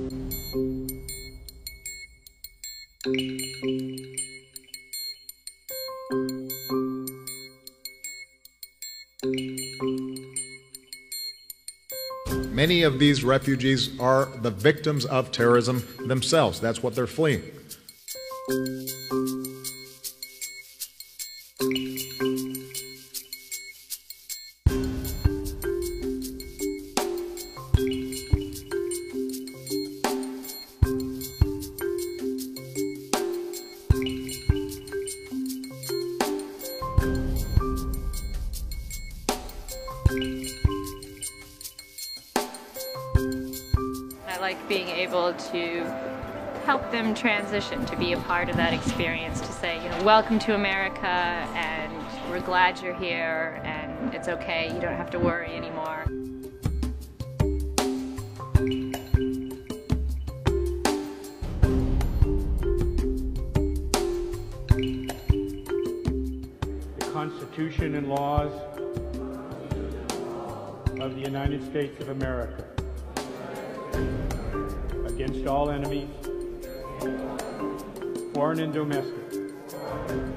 Many of these refugees are the victims of terrorism themselves. That's what they're fleeing. I like being able to help them transition, to be a part of that experience, to say, you know, welcome to America, and we're glad you're here, and it's okay, you don't have to worry anymore. The Constitution and laws of the United States of America against all enemies, foreign and domestic,